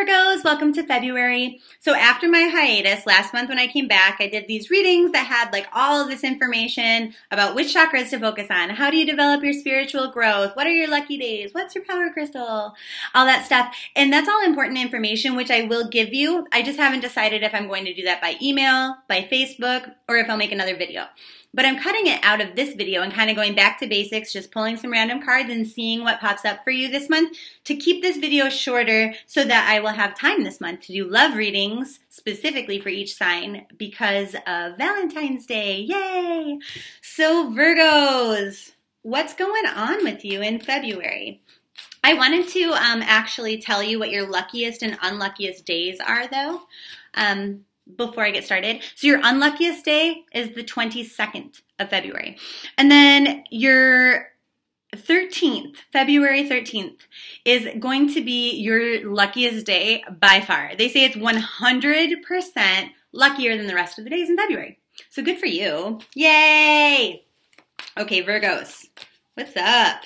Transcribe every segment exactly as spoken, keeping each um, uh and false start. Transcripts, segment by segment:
Virgos, welcome to February. So after my hiatus last month when I came back, I did these readings that had like all of this information about which chakras to focus on. How do you develop your spiritual growth? What are your lucky days? What's your power crystal? All that stuff. And that's all important information, which I will give you. I just haven't decided if I'm going to do that by email, by Facebook, or if I'll make another video. But I'm cutting it out of this video and kind of going back to basics, just pulling some random cards and seeing what pops up for you this month to keep this video shorter so that I will have time this month to do love readings specifically for each sign because of Valentine's Day. Yay! So Virgos, what's going on with you in February? I wanted to um, actually tell you what your luckiest and unluckiest days are though. Um, before I get started. So your unluckiest day is the twenty-second of February. And then your thirteenth, February thirteenth, is going to be your luckiest day by far. They say it's one hundred percent luckier than the rest of the days in February. So good for you. Yay! Okay, Virgos, what's up?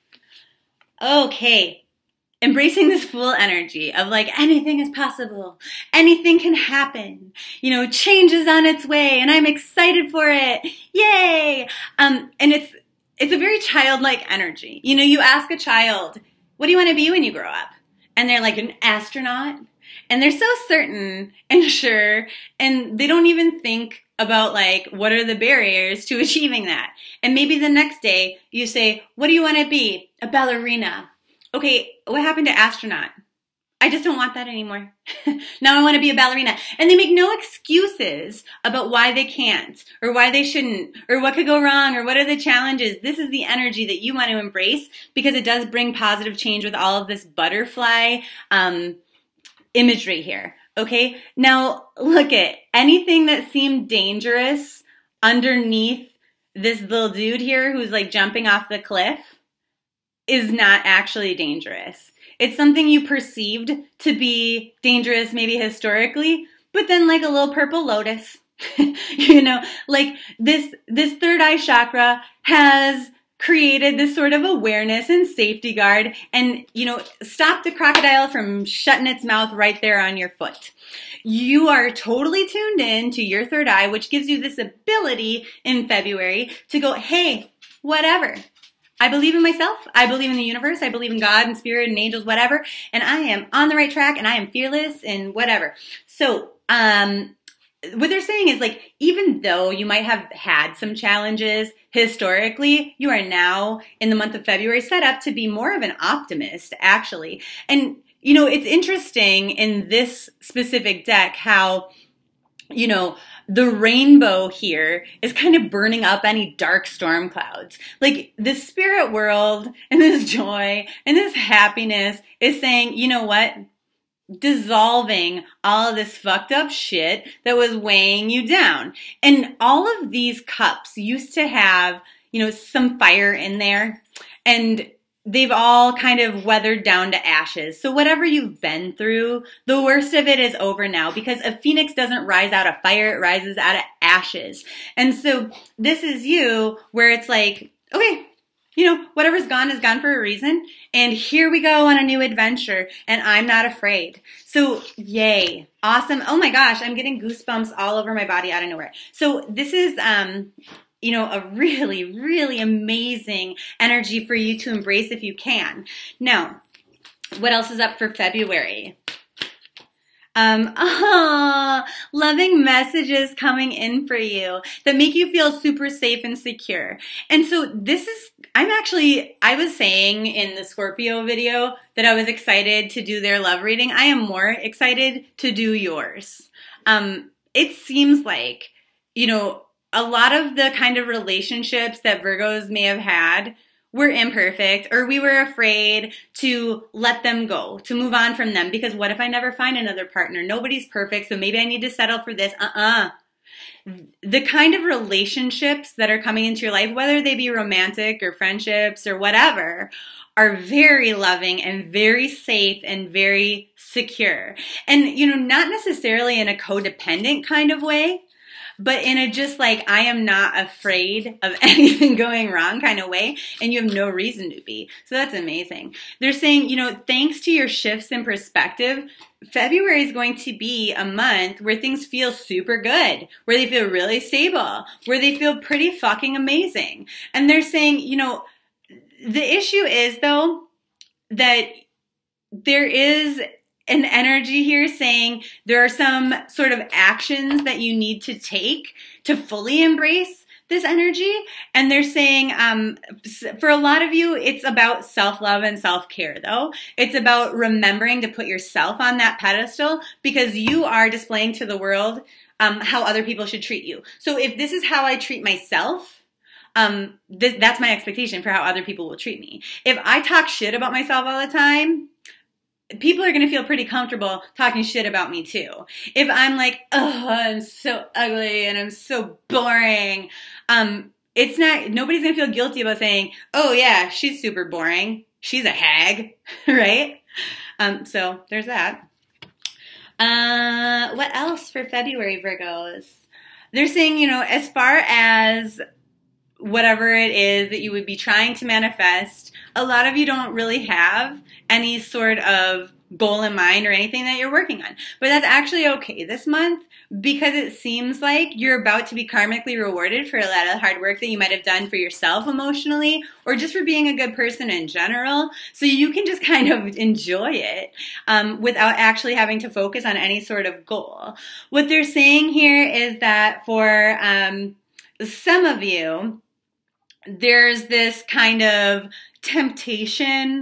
Okay. Embracing this Fool energy of like anything is possible, anything can happen, you know, change is on its way and I'm excited for it. Yay! Um, and it's, it's a very childlike energy. You know, you ask a child, what do you want to be when you grow up? And they're like an astronaut and they're so certain and sure and they don't even think about like what are the barriers to achieving that. And maybe the next day you say, what do you want to be? A ballerina. Okay, what happened to astronaut? I just don't want that anymore. Now I want to be a ballerina. And they make no excuses about why they can't or why they shouldn't or what could go wrong or what are the challenges. This is the energy that you want to embrace because it does bring positive change with all of this butterfly um, imagery here. Okay, now look at anything that seemed dangerous underneath this little dude here who's like jumping off the cliff is not actually dangerous. It's something you perceived to be dangerous maybe historically, but then like a little purple lotus, you know, like this, this third eye chakra has created this sort of awareness and safety guard and, you know, stop the crocodile from shutting its mouth right there on your foot. You are totally tuned in to your third eye, which gives you this ability in February to go, hey, whatever. I believe in myself, I believe in the universe, I believe in God and spirit and angels, whatever, and I am on the right track and I am fearless and whatever. So, um, what they're saying is like, even though you might have had some challenges historically, you are now in the month of February set up to be more of an optimist, actually. And, you know, it's interesting in this specific deck how, you know, the rainbow here is kind of burning up any dark storm clouds. Like the spirit world and this joy and this happiness is saying, you know what? Dissolving all of this fucked up shit that was weighing you down. And all of these cups used to have, you know, some fire in there and they've all kind of weathered down to ashes. So whatever you've been through, the worst of it is over now because a phoenix doesn't rise out of fire, it rises out of ashes. And so this is you where it's like, okay, you know, whatever's gone is gone for a reason. And here we go on a new adventure and I'm not afraid. So yay. Awesome. Oh my gosh, I'm getting goosebumps all over my body out of nowhere. So this is, um, you know, a really, really amazing energy for you to embrace if you can. Now, what else is up for February? Um, oh, loving messages coming in for you that make you feel super safe and secure. And so this is, I'm actually, I was saying in the Scorpio video that I was excited to do their love reading. I am more excited to do yours. Um, it seems like, you know, a lot of the kind of relationships that Virgos may have had were imperfect or we were afraid to let them go, to move on from them because what if I never find another partner? Nobody's perfect, so maybe I need to settle for this. Uh-uh. The kind of relationships that are coming into your life, whether they be romantic or friendships or whatever, are very loving and very safe and very secure. And, you know, not necessarily in a codependent kind of way, but in a just like, I am not afraid of anything going wrong kind of way, and you have no reason to be. So that's amazing. They're saying, you know, thanks to your shifts in perspective, February is going to be a month where things feel super good, where they feel really stable, where they feel pretty fucking amazing. And they're saying, you know, the issue is though that there is an energy here saying there are some sort of actions that you need to take to fully embrace this energy. And they're saying, um, for a lot of you, it's about self-love and self-care though. It's about remembering to put yourself on that pedestal, because you are displaying to the world um, how other people should treat you. So if this is how I treat myself, um, th that's my expectation for how other people will treat me. If I talk shit about myself all the time, people are going to feel pretty comfortable talking shit about me too. If I'm like, oh, I'm so ugly and I'm so boring, um, it's not, nobody's going to feel guilty about saying, oh yeah, she's super boring. She's a hag, right? Um, so there's that. Uh, what else for February, Virgos? They're saying, you know, as far as whatever it is that you would be trying to manifest, a lot of you don't really have any sort of goal in mind or anything that you're working on. But that's actually okay this month, because it seems like you're about to be karmically rewarded for a lot of the hard work that you might have done for yourself emotionally, or just for being a good person in general. So you can just kind of enjoy it um, without actually having to focus on any sort of goal. What they're saying here is that for um, some of you, there's this kind of temptation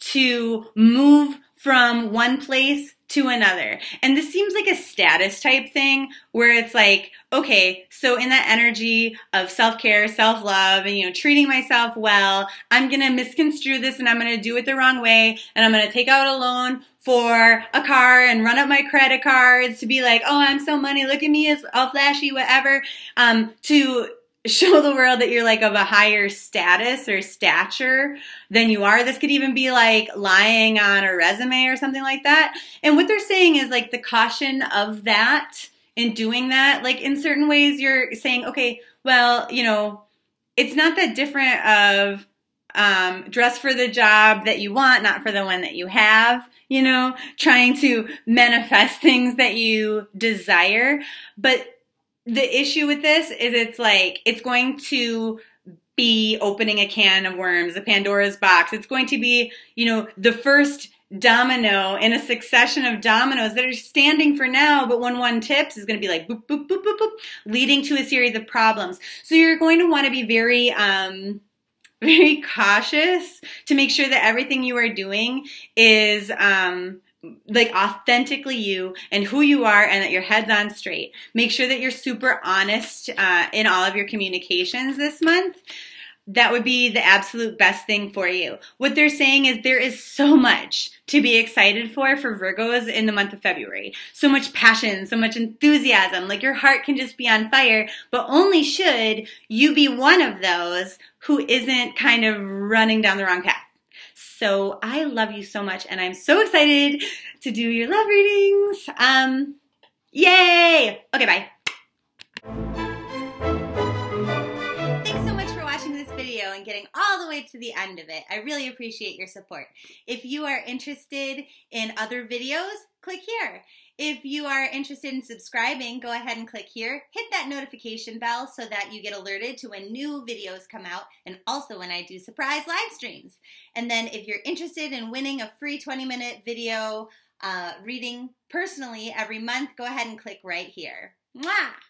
to move from one place to another. And this seems like a status type thing where it's like, okay, so in that energy of self-care, self-love, and, you know, treating myself well, I'm going to misconstrue this and I'm going to do it the wrong way. And I'm going to take out a loan for a car and run up my credit cards to be like, oh, I'm so money. Look at me, it's all flashy, whatever. Um, to show the world that you're like of a higher status or stature than you are. This could even be like lying on a resume or something like that. And what they're saying is like the caution of that in doing that, like in certain ways you're saying, okay, well, you know, it's not that different of um, dress for the job that you want, not for the one that you have, you know, trying to manifest things that you desire. But the issue with this is it's like, it's going to be opening a can of worms, a Pandora's box. It's going to be, you know, the first domino in a succession of dominoes that are standing for now, but when one tips is going to be like boop, boop, boop, boop, boop, leading to a series of problems. So you're going to want to be very, um, very cautious to make sure that everything you are doing is, um, like authentically you and who you are, and that your head's on straight. Make sure that you're super honest uh, in all of your communications this month. That would be the absolute best thing for you. What they're saying is there is so much to be excited for for Virgos in the month of February. So much passion, so much enthusiasm, like your heart can just be on fire, but only should you be one of those who isn't kind of running down the wrong path. So I love you so much, and I'm so excited to do your love readings. Um, yay! Okay, bye. Thanks so much for watching this video and getting all the way to the end of it. I really appreciate your support. If you are interested in other videos, click here. If you are interested in subscribing, go ahead and click here. Hit that notification bell so that you get alerted to when new videos come out, and also when I do surprise live streams. And then if you're interested in winning a free twenty minute video uh, reading personally every month, go ahead and click right here. Mwah!